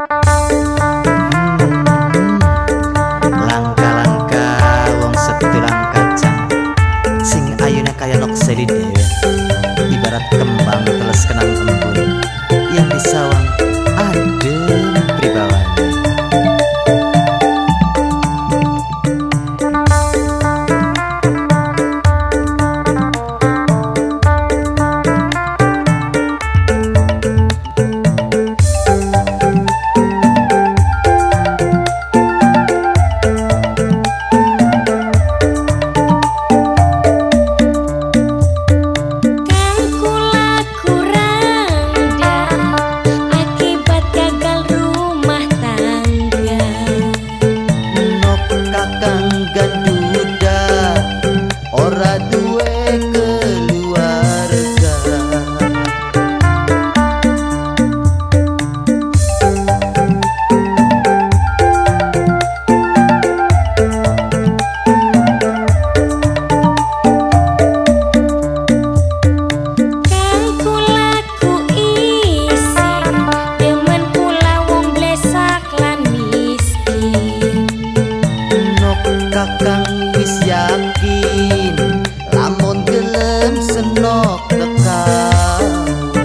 Langka-langka wong setulang kacang sing ayune kaya nokseli dhewe, ibarat kembang teles kenang embun yang disawang adem pribawane. Kakang wis yakin lamun gelem senok kekawin.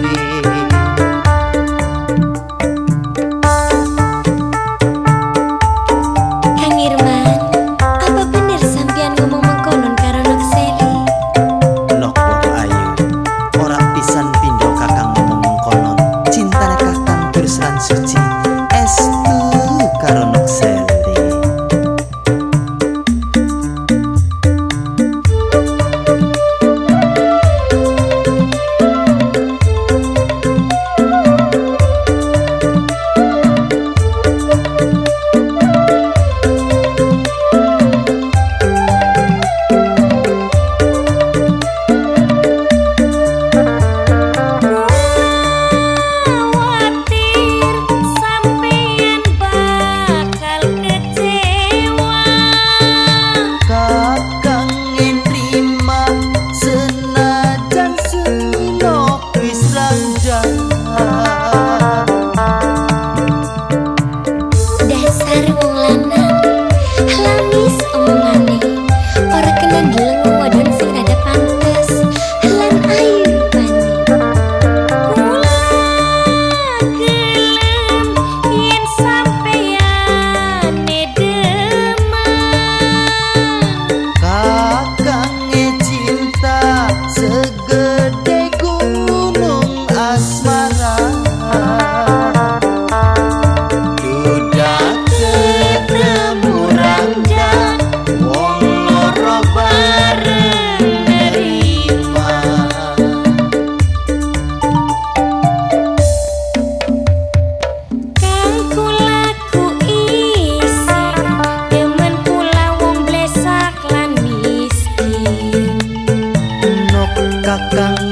Kang Irman, apa bener sampean ngomong mengkonon karo Nokseli? Nok wong ayu, ora pisan pindho kakang ngomong mengkonon. Cintane kakang tulus lan suci, estu karo Nokseli. Dasar wong lanang, lamis omongane, ora kena ndeleng wadon sing rada pantes lan ayu rupane. Kula gelem yen sampeyan demen. Kakang cinta segede gunung asmara. Kakang